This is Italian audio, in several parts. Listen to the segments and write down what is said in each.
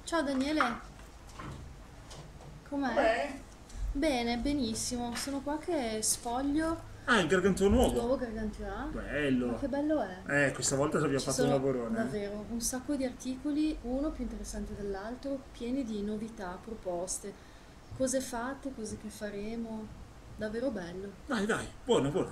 Ciao Daniele, com'è? Beh, Bene, benissimo. Sono qua che sfoglio il gargantuo il nuovo. nuovo Gargantua. Ma Bello. che bello è! Questa volta abbiamo Ci fatto un sono lavorone. davvero un sacco di articoli, uno più interessante dell'altro, pieni di novità, proposte, cose fatte, cose che faremo. Davvero bello. Dai, dai, buono, buono.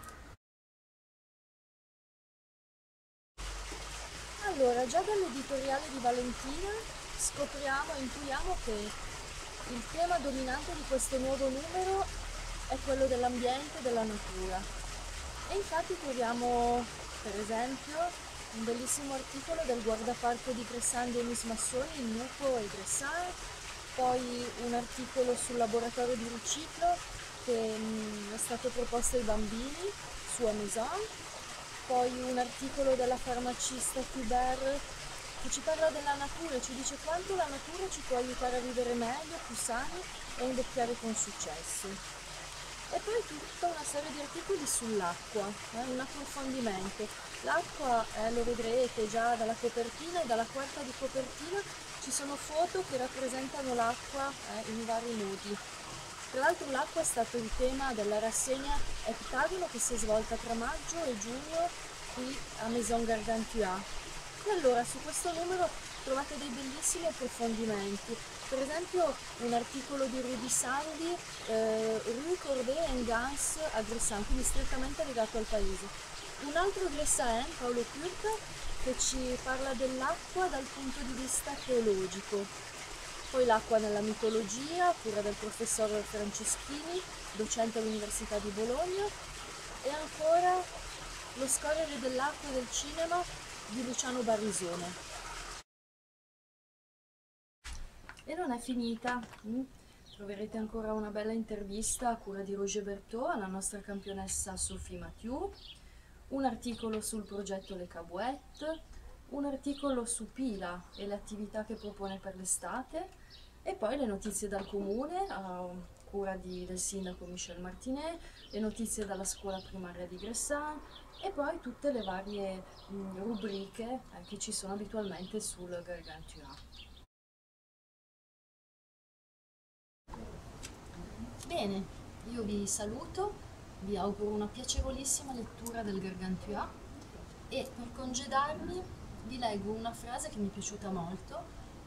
Allora, già dall'editoriale di Valentina scopriamo e intuiamo che il tema dominante di questo nuovo numero è quello dell'ambiente e della natura. E infatti troviamo, per esempio, un bellissimo articolo del guardaparco di Gressan Denis Massoni, il lupo e Gressan, poi un articolo sul laboratorio di riciclo che è stato proposto ai bambini su Amazon, poi un articolo della farmacista Hubert che ci parla della natura e ci dice quanto la natura ci può aiutare a vivere meglio, più sani e a invecchiare con successo. E poi tutta una serie di articoli sull'acqua, un approfondimento. L'acqua, lo vedrete già dalla copertina e dalla quarta di copertina ci sono foto che rappresentano l'acqua in vari modi. Tra l'altro l'acqua è stato il tema della rassegna Heptagono che si è svolta tra maggio e giugno qui a Maison Gargantua. E allora su questo numero trovate dei bellissimi approfondimenti, per esempio un articolo di Rudy Sandi, Rue Corday and Gans a Gressan, quindi strettamente legato al paese. Un altro Gressan, Paolo Kürk, che ci parla dell'acqua dal punto di vista teologico. Poi l'acqua nella mitologia, a cura del professor Franceschini, docente all'Università di Bologna. E ancora lo scorrere dell'acqua e del cinema di Luciano Barrisone. E non è finita. Troverete ancora una bella intervista a cura di Roger Berthaud alla nostra campionessa Sophie Mathieu, un articolo sul progetto Le Cabouette, un articolo su Pila e le attività che propone per l'estate e poi le notizie dal comune a cura del sindaco Michel Martinet, le notizie dalla scuola primaria di Gressan e poi tutte le varie rubriche che ci sono abitualmente sul Gargantua. Bene, io vi saluto, vi auguro una piacevolissima lettura del Gargantua e per congedarmi vi leggo una frase che mi è piaciuta molto,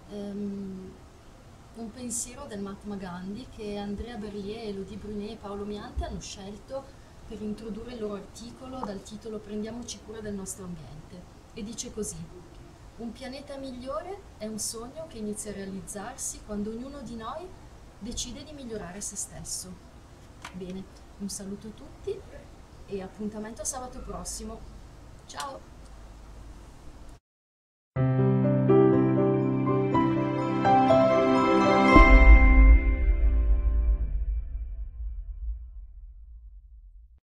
un pensiero del Mahatma Gandhi che Andrea Berlier, Elodie Brunet e Paolo Miante hanno scelto per introdurre il loro articolo dal titolo Prendiamoci cura del nostro ambiente e dice così: un pianeta migliore è un sogno che inizia a realizzarsi quando ognuno di noi decide di migliorare se stesso. Bene, un saluto a tutti e appuntamento a sabato prossimo. Ciao!